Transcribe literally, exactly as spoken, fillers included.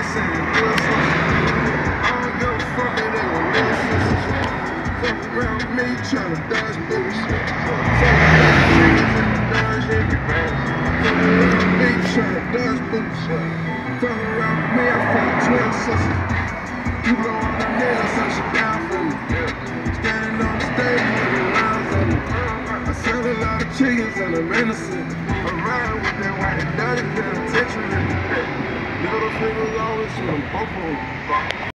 saying real social. I don't give a fuck if they were real sisters. Fuck around me, tryna dodge bullshit. Fuck around niggas in the dodge every man. Fuck around me, tryna dodge bullshit. Fuck around me, I fuck twin sisters. You know I'm the nigga, so she down for me. Standing on the stage with the lines on me. I sell a lot of chickens and I'm innocent. I ride with that white dirty penitentiary. Little fingers always with them both on me.